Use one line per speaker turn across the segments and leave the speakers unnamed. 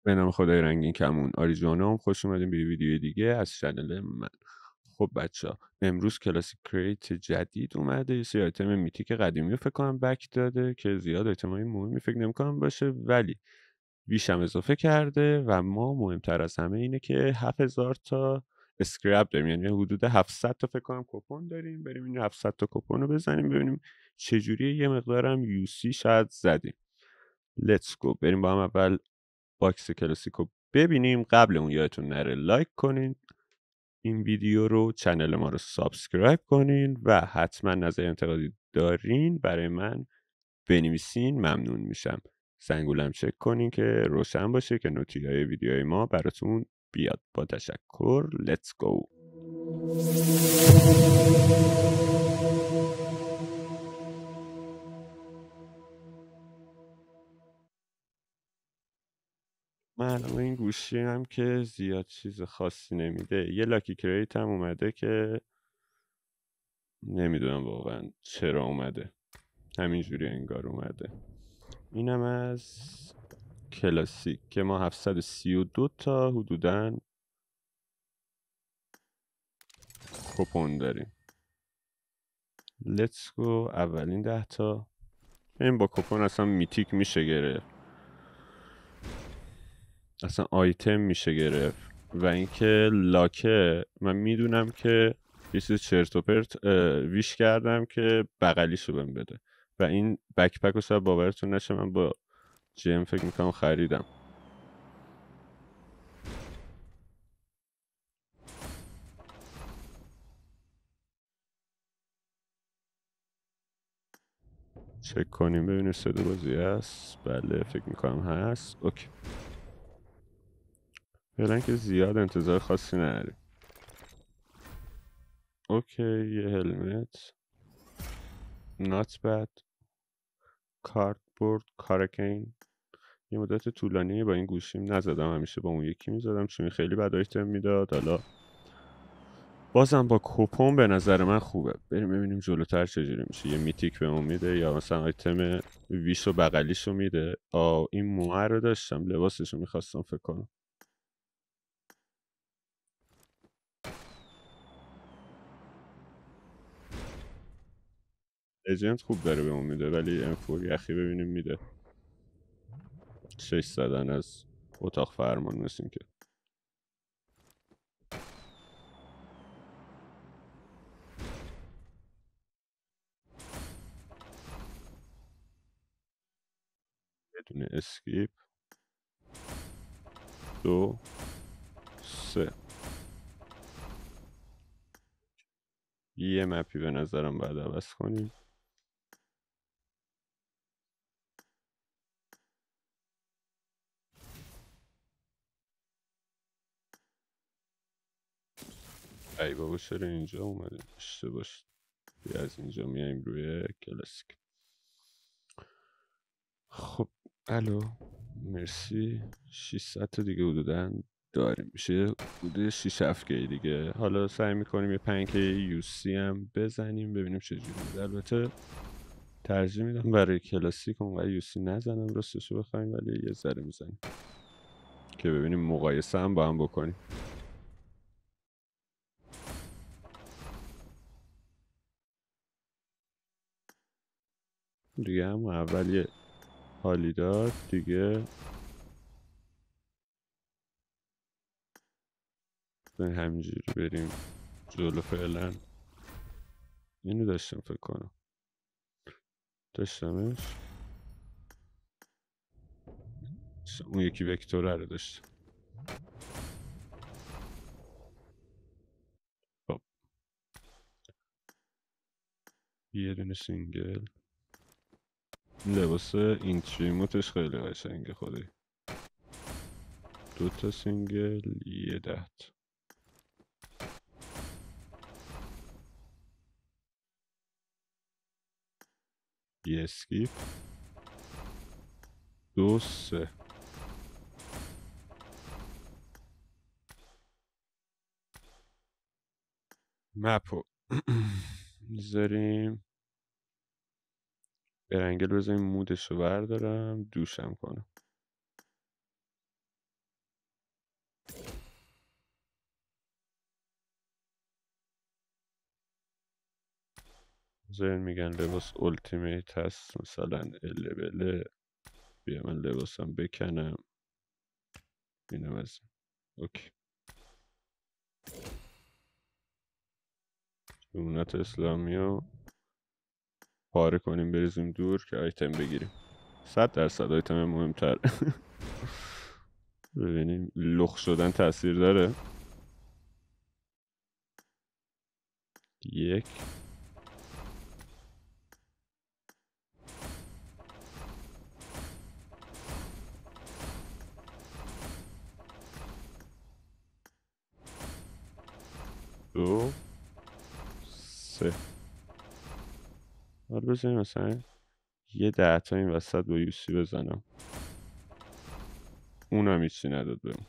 به نام خدای رنگین کمون آریزونا، خوش اومدیم به یه ویدیو دیگه از چنل من. خب بچه امروز کلاسیک کریت جدید اومده، یه سری آیتم میتیک قدیمی رو فکر کنم بک داده که زیاد آیتمای مهمی فکر نمی‌کنم باشه، ولی ویشم اضافه کرده و ما مهمتر از همه اینه که 7000 تا اسکرپ داریم، یعنی حدود 700 تا فکر کنم کپون داریم. بریم این 700 تا کپون رو بزنیم ببینیم چجوریه. یه مقدارم یوسی شاید زدیم. لیتس گو. بریم با هم اول باکس کلاسیک رو ببینیم. قبل اون یادتون نره لایک کنین این ویدیو رو، چنل ما رو سابسکرایب کنین و حتما نظر انتقادی دارین برای من بنویسین، ممنون میشم. زنگولم چک کنین که روشن باشه که نوتیای ویدیوهای ما براتون بیاد. با تشکر. لیتس گو. من الان این گوشی هم که زیاد چیز خاصی نمیده. یه لاکی کریت هم اومده که نمیدونم واقعا چرا اومده، همینجوری انگار اومده. اینم از کلاسیک که ما 732 تا حدوداً کپون داریم. لیتس گو. اولین 10 تا این با کپون اصلا میتیک میشه گرفت، اصلا آیتم میشه گرفت. و اینکه لاکه من میدونم که یه چیز چرت و پرت ویش کردم که بغلیشو بهم بده و این بکپک رو شاید باورتون نشه من با جیم فکر میکنم خریدم. چک کنیم ببینیم صدا بازی هست. بله فکر میکنم هست. اوکی. فعلا که زیاد انتظار خاصی نداریم. اوکی. یه هلمت نات بد. کارتبورد کارکین. یه مدت طولانی با این گوشیم نزدم، همیشه با اون یکی میزدم چون خیلی بد آیتم میداد. حالا بازم با کوپون به نظر من خوبه. بریم ببینیم جلوتر چجوری میشه. یه میتیک به اون میده یا مثلا آیتم ویش و بغلیشو میده. این موه رو داشتم، لباسشو میخواستم فکر کنم. لجند خوب داره به اون میده، ولی انفور یخی ببینیم میده. 6 زدن از اتاق فرمان مثل که. بدون اسکیپ. 2 3. یه مپی به نظرم باید عوض کنیم. ای بابا چرا اینجا اومدیم؟ اشتباه. بیا از اینجا میایم روی کلاسیک. خب الو مرسی. 600 تا دیگه حدودا داریم، میشه حدود 6 7 کی دیگه. حالا سعی میکنیم یه 5 کی یو سی هم بزنیم ببینیم چجوری میده. البته ترجیح میدم برای کلاسیک اونقدر یو سی نزنم راستشو بخوایم، ولی یه ذره میزنیم که ببینیم مقایسه هم با هم بکنیم. دیگه هم اول یه حالی داد دیگه. همینجوری بریم جلو. فعلا اینو داشتم فکر کنم، داشتمش. اون یکی وکتوره رو داشت. خب یه دونه سینگل. لباس این تریموتش خیلی قشنگه خدایی. 2 تا سینگل یه 10. یه اسکیپ. 2 3. مپو میذاریم. برنگل بذاریم مودش رو بردارم دوشم کنم. زين میگن لباس التیمیت هست مثلا البله. بیا من لباسم بکنم. اینم از این. اوکی. جمونت اسلامی رو پاره کنیم بریزیم دور که آیتم بگیریم. 100% آیتم مهمتر. ببینیم لخ شدن تاثیر داره. 1 2 3. حالا بزنیم مثلا یه 10 تا این وسط با یوسی بزنم. اونم هیچی نداد بهم.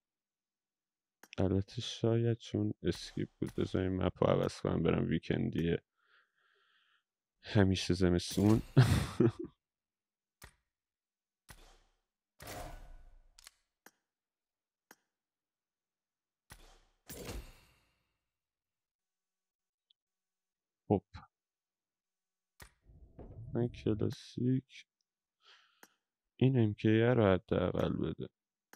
البته شاید چون اسکیپ بود. بذاریم مپ رو عوض کنم برم ویکندیه همیشه زمستون. خب من کلاسیک این MK رو حداقل بده.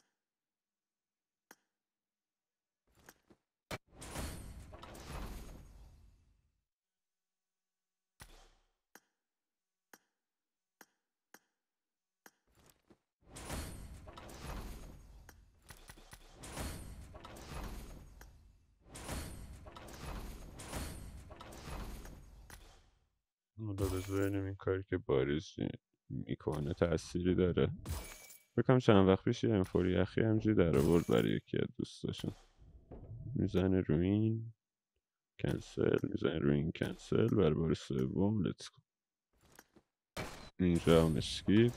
حالا بذاریم این کاری که باریز میکنه تأثیری داره. بکنم چند وقت پیش یه انفوری اخی همجوری در آورد برای یکی از دوستاشون. میزنه رو این کنسل، میزنه رو این کنسل، برای بار سوم لیتس گو. اینجا هم اسکیپ.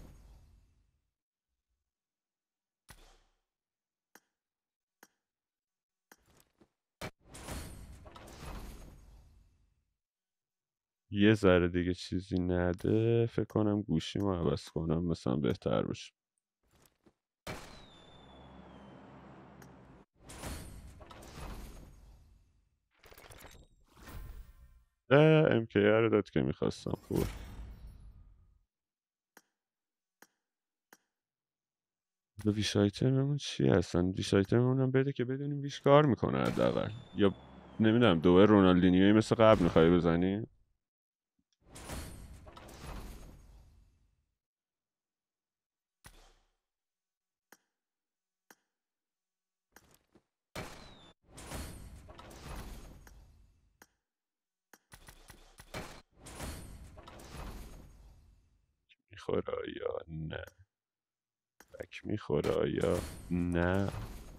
یه ذره دیگه چیزی نده فکر کنم گوشیمو عوض کنم مثلا بهتر باشه. MK رو داد که میخواستم. خوب ویش آیتممون چی هستن؟ ویش آیتممون هم بده که بدونیم ویش کار میکنه حداقل. یا نمیدونم دوباره رونالدینیویی مثل قبل میخوای بزنی؟ میخوره یا نه؟ بک میخوره یا نه؟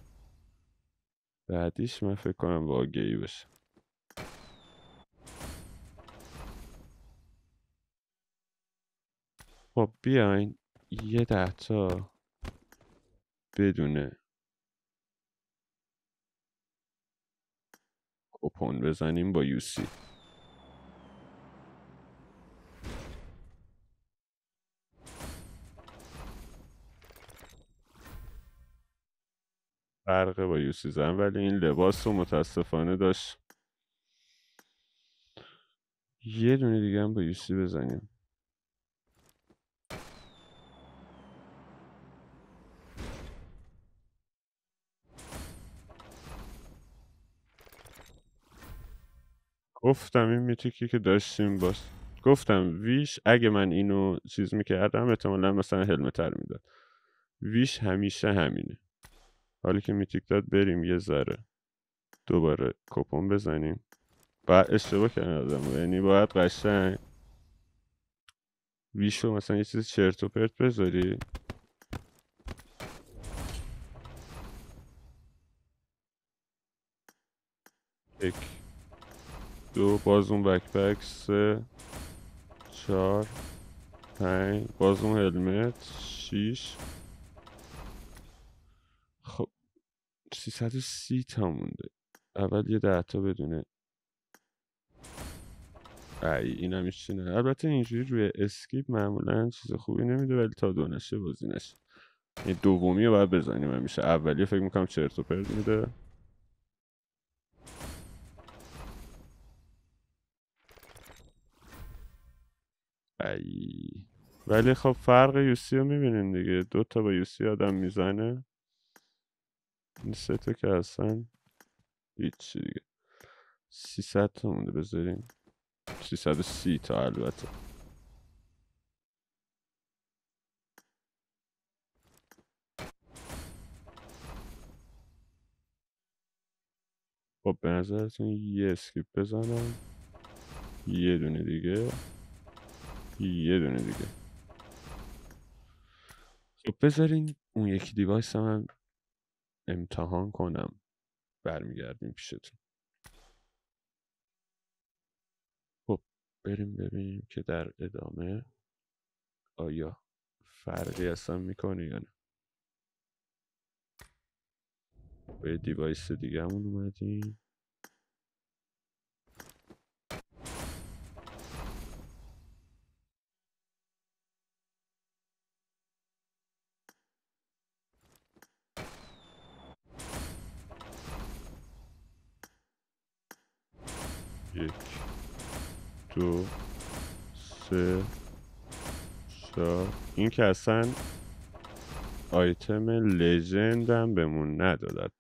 بعدیش من فکر کنم واقعی بشه. خب بیاین یه 10 تا بدونه کوپن بزنیم با یوسی. فرق با یوسی زن ولی این لباس رو متاسفانه داشت. یه دونه دیگه هم با یوسی بزنیم. گفتم این میتیکی که داشتیم باز گفتم ویش اگه من اینو چیز میکردم احتمالا مثلا هلمتر میداد. ویش همیشه همینه. حالا که میتیک داد بریم یه ذره دوباره کوپن بزنیم. بعد اشتباه کردم یعنی باید قشنگ ویشو مثلا یه چیز چرت و پرت بذاری. 1 2 باز اون بکپک 3 4 5 باز اون هلمت 6. خب 330 تا مونده. اول یه 10 تا بدونه. اینم هیچی نه. البته اینجوری روی اسکیپ معمولا چیز خوبی نمیده ولی تا دو نشه بازی نشه. این دومی رو باید بزنیم همیشه. اولی فکر میکنم چرت و پرت میده. ای ولی خب فرق یوسی رو میبینین دیگه، 2 تا با یوسی آدم میزنه، این 3 تا که اصلا هیچی دیگه. 300 تا مونده، بذاریم 330 تا البته. خب به نظرتون یه اسکیپ بزنم، یه دونه دیگه، یه دونه دیگه. خب بذارین اون یکی دیوایس هم امتحان کنم، برمیگردیم پیشتون. خب بریم ببینیم که در ادامه آیا فرقی اصلا میکنه یا نه. به دیوایس دیگه همون اومدیم. یک، دو، سه، چهار. این که اصلا آیتم لژند هم بهمون ندادد.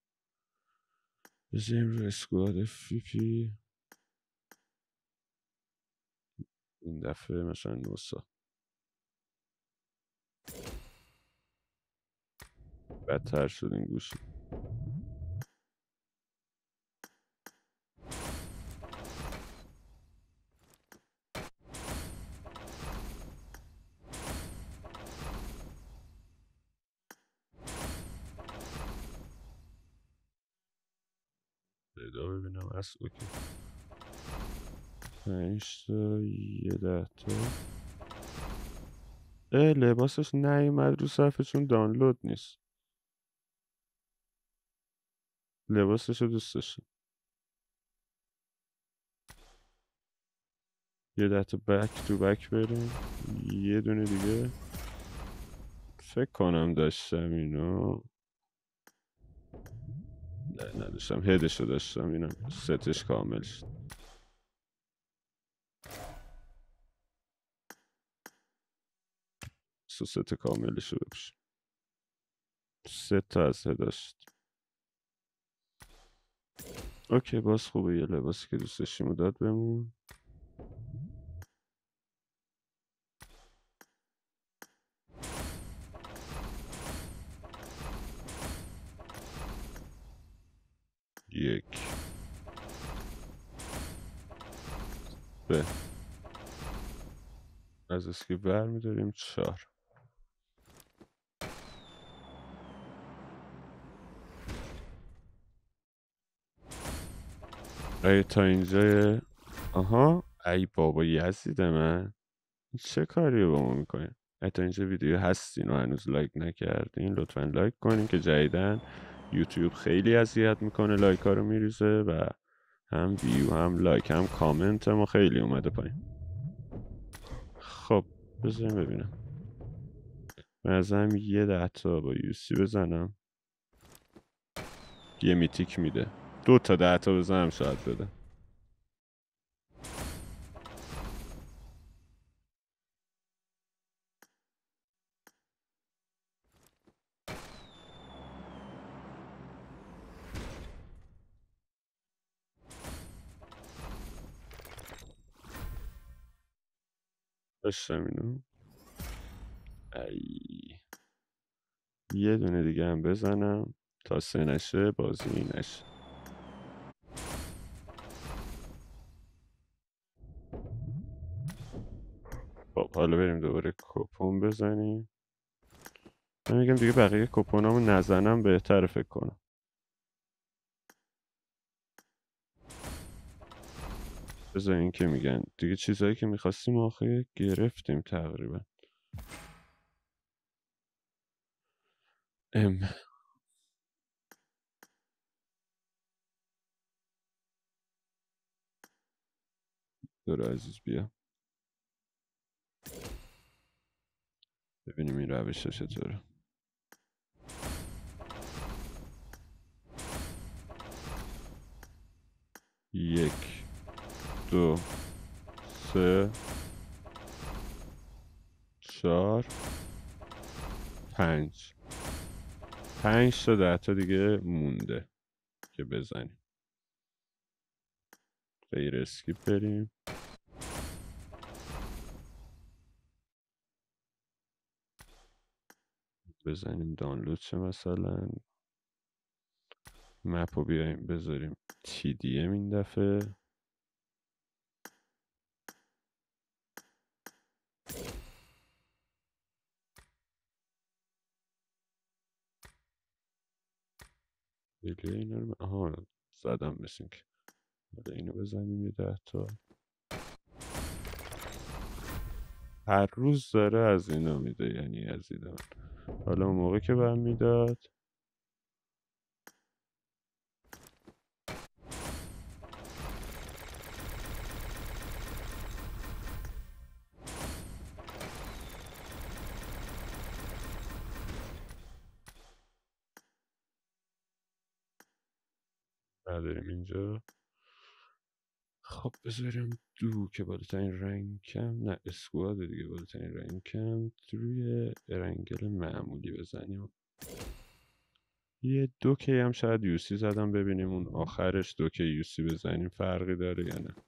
بذاریم رو اسکواد فیپی این دفعه مثلا نوسا بدتر شد این گوشی. صدا ببینم هست. اوکی 5 تا، یه 10 تا. لباسش نیومد رو صفحه چون دانلود نیست. لباسش رو دوست داشتم. یه 10 تا بک تو بک بریم. یه دونه دیگه فکر کنم داشتم اینو. نه نداشتم، هدشو داشتم، اینم ستش کامل شد. ست کاملشو بپوشم. 3 تا از هداشت. اوکی باز خوبه، یه لباسی که دوست داشتیم داد بهمون. یک به از اسکی برمیداریم 4. ای تا اینجا. آها ای بابا یزید من، چه کاری با ما میکنین؟ ای تا اینجا ویدیو هستین و هنوز لایک نکردین لطفا لایک کنین که جدیدن یوتیوب خیلی اذیت میکنه، لایک ها رو میریزه و هم ویو هم لایک هم کامنت ما خیلی اومده پایین. خب بذاریم ببینم، بنظرم یه 10 تا با یوسی بزنم یه میتیک میده. 2 تا 10 تا بزنم شاید بده. داشتم اینو. ای یه دونه دیگه هم بزنم تا 3 نشه بازی نشه. خب حالا بریم دوباره کپون بزنیم. من میگم دیگه بقیه کپونامو نزنم بهتره فکر کنم. بذار این که میگن دیگه چیزایی که میخواستیم آخه گرفتیم تقریبا. ام دور عزیز بیا ببینیم این روش چطوره. 1 2 3 4 5 تا 10 تا دیگه مونده که بزنیم. غیر اسکیپ بریم. بزنیم دانلود شه، مثلا مپ رو بیایم بذاریم TDM این دفعه. اینا رو زدم مثل که. حالا اینو بزنیم یه 10 تا. هر روز داره از اینا میده، یعنی از اینا. حالا اون موقع که بهم میداد نداریم اینجا. خب بذاریم دو که بالاترین رنگم، نه اسکواد دیگه، بالاترین رنگم روی ارنگل معمولی بزنیم. یه 2K هم شاید یوسی زدم، ببینیم اون آخرش 2K یوسی بزنیم فرقی داره یا نه.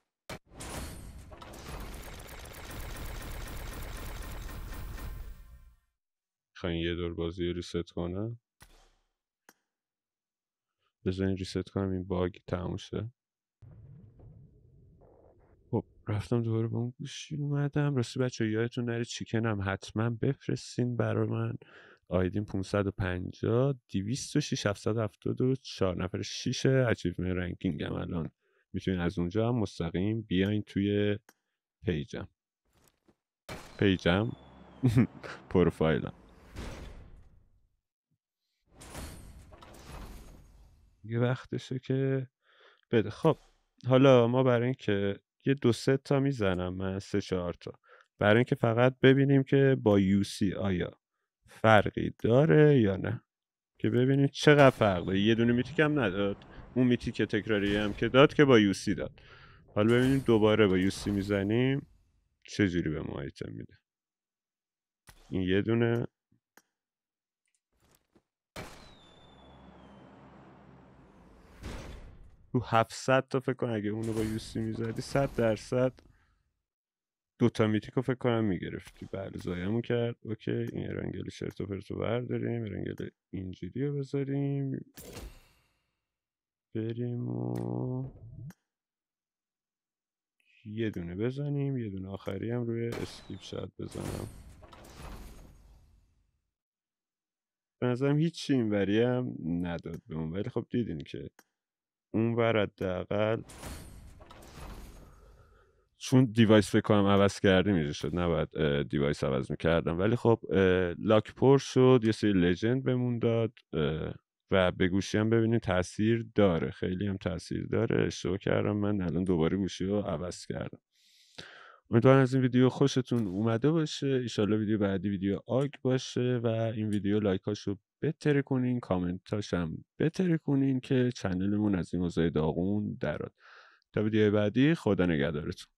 میخواین یه دور بازی رو ریست کنم؟ بذارین ریست کنم این باگ تموم شه. خب رفتم دوباره با اون گوشی اومدم. راستی بچه یادتون نره چیکن هم حتما بفرستین برا من. آیدین 550 206 774 نفر 6 اچیومنت رنکینگ هم الان. میتونین از اونجا هم مستقیم بیاین توی پیجم پروفایلم. یه وقتشه که بده. خب حالا ما برای اینکه یه 2-3 تا میزنم من، 3-4 تا، برای اینکه فقط ببینیم که با یوسی آیا فرقی داره یا نه، که ببینیم چقدر فرق داره. یه دونه میتیک هم نداد، اون میتیک تکراری هم که داد که با یوسی داد. حالا ببینیم دوباره با یوسی میزنیم چجوری به ما آیتم میده. این یه دونه رو 700 تا فکر کنم اگه اونو با یوسی میزدی 100% دوتا میتیکو فکر کنم میگرفتی. بله زایمون کرد. اوکی این ارنگل شرط و پرتو برداریم، ارنگل اینجوری رو بذاریم، بریم و یه دونه بزنیم. یه دونه آخری هم روی اسکیپ شاید بزنم. به نظرم هیچی اینوری هم نداد به اون، ولی خب دیدین که اون ور حداقل چون دیوایس فکر کنم عوض کردیم اینجا شد، نباید دیوایس عوض میکردم، ولی خب لاک پر شد، یه سری لجند بهمون داد و به گوشی هم ببینید تاثیر داره، خیلی هم تاثیر داره. اشتباه کردم من الان دوباره گوشی رو عوض کردم. امیدوارم از این ویدیو خوشتون اومده باشه. ایشالله ویدیو بعدی ویدیو آگ باشه و این ویدیو لایکاشو بهتر کنین، کامنتاش هم بهتر کنین که چنلمون از این موضوع داغون دراد. تا ویدیو بعدی خدا نگهدارتون.